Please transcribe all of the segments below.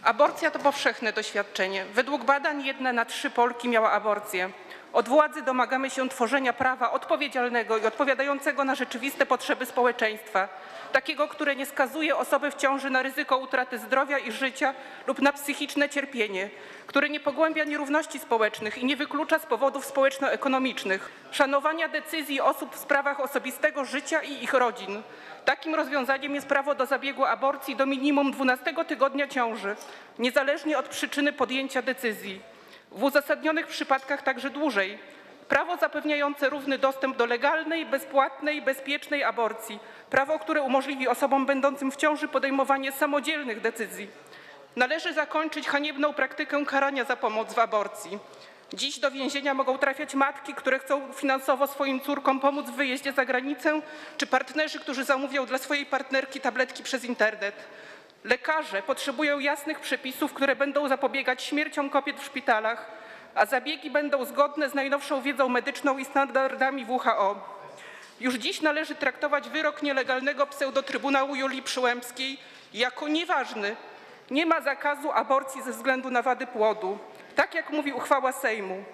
Aborcja to powszechne doświadczenie. Według badań 1 na 3 Polki miała aborcję. Od władzy domagamy się tworzenia prawa odpowiedzialnego i odpowiadającego na rzeczywiste potrzeby społeczeństwa. Takiego, które nie skazuje osoby w ciąży na ryzyko utraty zdrowia i życia lub na psychiczne cierpienie, które nie pogłębia nierówności społecznych i nie wyklucza z powodów społeczno-ekonomicznych, szanowania decyzji osób w sprawach osobistego życia i ich rodzin. Takim rozwiązaniem jest prawo do zabiegu aborcji do minimum 12 tygodnia ciąży, niezależnie od przyczyny podjęcia decyzji. W uzasadnionych przypadkach także dłużej. Prawo zapewniające równy dostęp do legalnej, bezpłatnej, bezpiecznej aborcji. Prawo, które umożliwi osobom będącym w ciąży podejmowanie samodzielnych decyzji. Należy zakończyć haniebną praktykę karania za pomoc w aborcji. Dziś do więzienia mogą trafiać matki, które chcą finansowo swoim córkom pomóc w wyjeździe za granicę, czy partnerzy, którzy zamówią dla swojej partnerki tabletki przez internet. Lekarze potrzebują jasnych przepisów, które będą zapobiegać śmierciom kobiet w szpitalach, a zabiegi będą zgodne z najnowszą wiedzą medyczną i standardami WHO. Już dziś należy traktować wyrok nielegalnego pseudotrybunału Julii Przyłębskiej jako nieważny. Nie ma zakazu aborcji ze względu na wady płodu. Tak jak mówi uchwała Sejmu.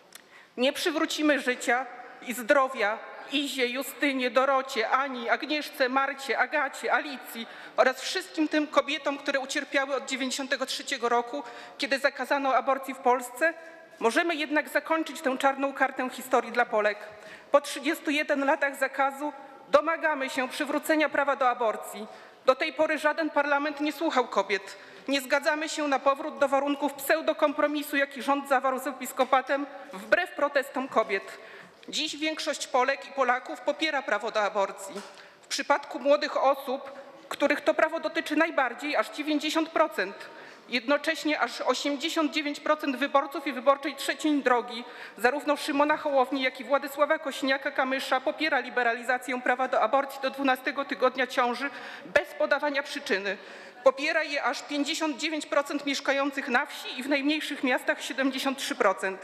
Nie przywrócimy życia i zdrowia Izie, Justynie, Dorocie, Ani, Agnieszce, Marcie, Agacie, Alicji oraz wszystkim tym kobietom, które ucierpiały od 1993 roku, kiedy zakazano aborcji w Polsce. Możemy jednak zakończyć tę czarną kartę historii dla Polek. Po 31 latach zakazu domagamy się przywrócenia prawa do aborcji. Do tej pory żaden parlament nie słuchał kobiet. Nie zgadzamy się na powrót do warunków pseudokompromisu, jaki rząd zawarł z episkopatem wbrew protestom kobiet. Dziś większość Polek i Polaków popiera prawo do aborcji. W przypadku młodych osób, których to prawo dotyczy najbardziej, aż 90%. Jednocześnie aż 89% wyborców i wyborczej trzeciej drogi, zarówno Szymona Hołowni, jak i Władysława Kosiniaka-Kamysza popiera liberalizację prawa do aborcji do 12 tygodnia ciąży bez podawania przyczyny. Popiera je aż 59% mieszkających na wsi i w najmniejszych miastach 73%.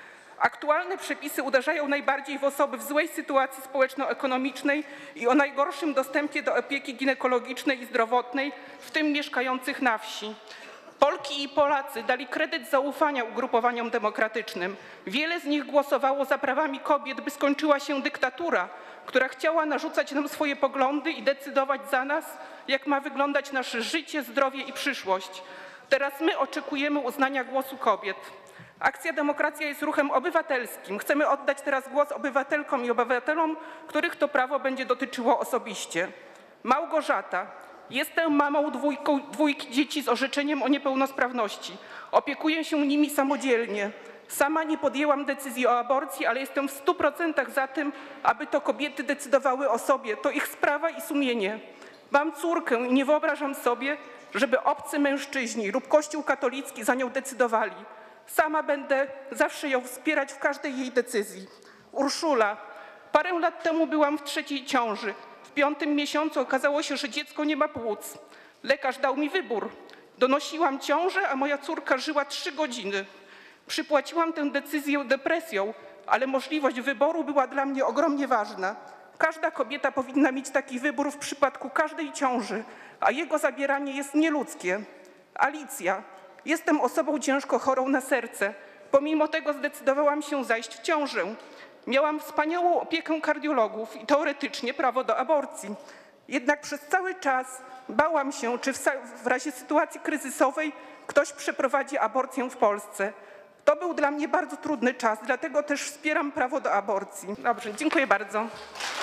Aktualne przepisy uderzają najbardziej w osoby w złej sytuacji społeczno-ekonomicznej i o najgorszym dostępie do opieki ginekologicznej i zdrowotnej, w tym mieszkających na wsi. Polki i Polacy dali kredyt zaufania ugrupowaniom demokratycznym. Wiele z nich głosowało za prawami kobiet, by skończyła się dyktatura, która chciała narzucać nam swoje poglądy i decydować za nas, jak ma wyglądać nasze życie, zdrowie i przyszłość. Teraz my oczekujemy uznania głosu kobiet. Akcja Demokracja jest ruchem obywatelskim. Chcemy oddać teraz głos obywatelkom i obywatelom, których to prawo będzie dotyczyło osobiście. Małgorzata. Jestem mamą dwójki dzieci z orzeczeniem o niepełnosprawności. Opiekuję się nimi samodzielnie. Sama nie podjęłam decyzji o aborcji, ale jestem w 100% za tym, aby to kobiety decydowały o sobie. To ich sprawa i sumienie. Mam córkę i nie wyobrażam sobie, żeby obcy mężczyźni lub Kościół katolicki za nią decydowali. Sama będę zawsze ją wspierać w każdej jej decyzji. Urszula. Parę lat temu byłam w trzeciej ciąży. W 5. miesiącu okazało się, że dziecko nie ma płuc. Lekarz dał mi wybór. Donosiłam ciążę, a moja córka żyła 3 godziny. Przypłaciłam tę decyzję depresją, ale możliwość wyboru była dla mnie ogromnie ważna. Każda kobieta powinna mieć taki wybór w przypadku każdej ciąży, a jego zabieranie jest nieludzkie. Alicja. Jestem osobą ciężko chorą na serce. Pomimo tego zdecydowałam się zajść w ciążę. Miałam wspaniałą opiekę kardiologów i teoretycznie prawo do aborcji. Jednak przez cały czas bałam się, czy w razie sytuacji kryzysowej ktoś przeprowadzi aborcję w Polsce. To był dla mnie bardzo trudny czas, dlatego też wspieram prawo do aborcji. Dobrze, dziękuję bardzo.